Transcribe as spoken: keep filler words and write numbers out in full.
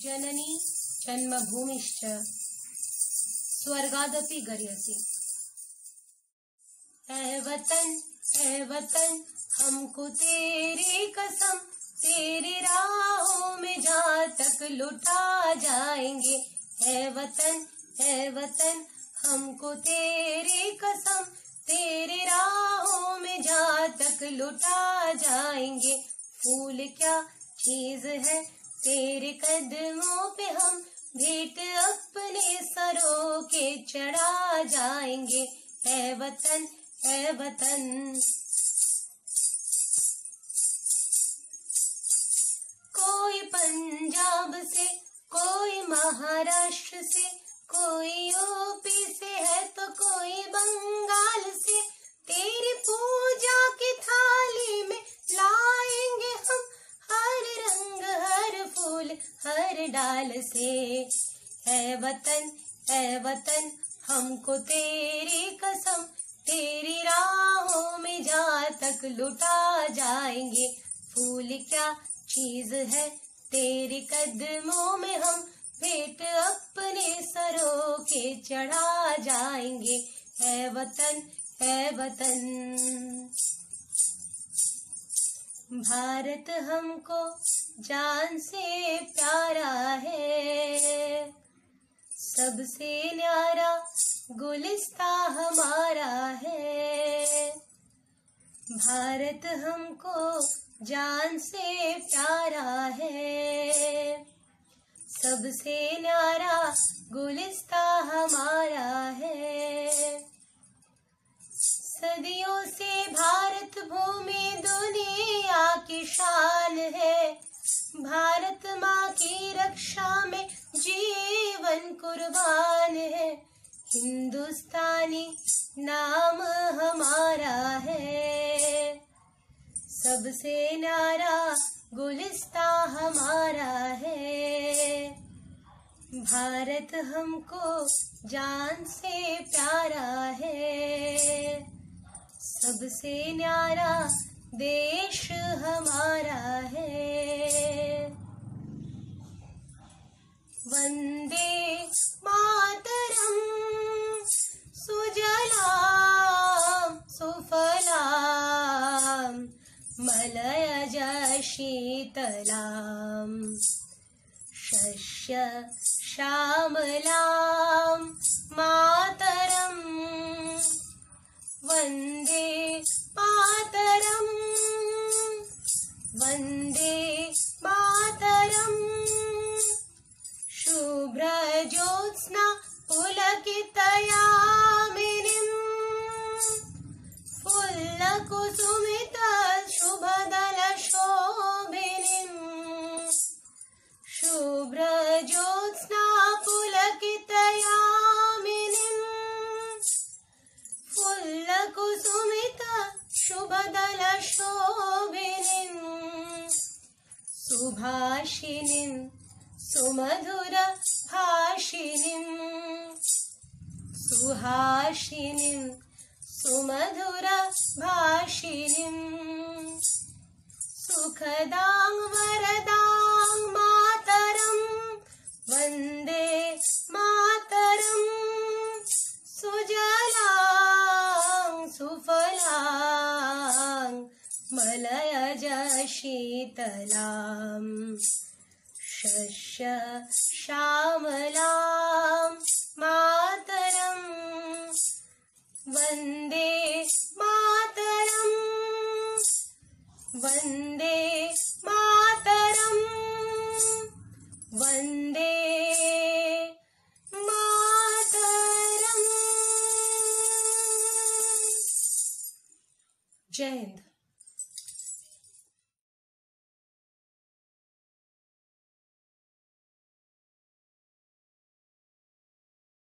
जननी जन्मभूमिश्च स्वर्गादपि गरीयसी। ऐ वतन ऐ वतन हमको तेरी कसम, तेरी राहों में जहाँ तक लुटा जाएंगे। ऐ वतन ऐ वतन हमको तेरी कसम, तेरी राहों में जहाँ तक लुटा जाएंगे। फूल क्या चीज है तेरे कदमों पे, हम भेंट अपने सरों के चढ़ा जाएंगे। ऐ वतन ऐ वतन। कोई पंजाब से, कोई महाराष्ट्र से, कोई यूपी से है तो कोई बंगाल से, तेरी पूजा की थाली में लाएंगे हम हर रंग हर फूल हर डाल से। ऐ वतन ऐ वतन हमको तेरी कसम, तेरी राहों में जहाँ तक लुटा जाएंगे। फूल क्या चीज है तेरे कदमों में, हम भेंट अपने सरों के चढ़ा जाएंगे। ऐ वतन ऐ वतन। भारत हमको जान से प्यारा है, सबसे न्यारा गुलिस्ता हमारा है। भारत हमको जान से प्यारा है, सबसे न्यारा गुलिस्ता हमारा है। सदियों से भारत भूमि दुनिया की शान है, भारत माँ की रक्षा में जीवन कुर्बान है। हिंदुस्तानी नाम हमारा है, सबसे न्यारा गुलिस्ता हमारा है। भारत हमको जान से प्यारा है, सबसे न्यारा देश हमारा है। वंदे मातरम सुजलाम सुफलाम मलयज शीतलाम शस्य श्यामलां मातरम। वंदे मातरम वंदे मातरम। शुभ्र ज्योत्स्ना पुलकितयामिनीं, फुल्लकुसुमित शुभदल शोभिनीं। शुभ्र ज्योत्स्ना पुलकितयामिनीं, फुल्लकुसुमित शुभदल शोभिनीं। सुभाषिनीं सुमधुर भाषिनीं, सुहासिनीं सुमधुर भाषिनीं। सुखदां वरदां मातरं वन्दे मातरं। सुजलां सुफलां मलयज शीतलां शस्य श्यामलां मातरं। वन्दे मातरं वन्दे मातरं वन्दे मातरं। जय हिंद।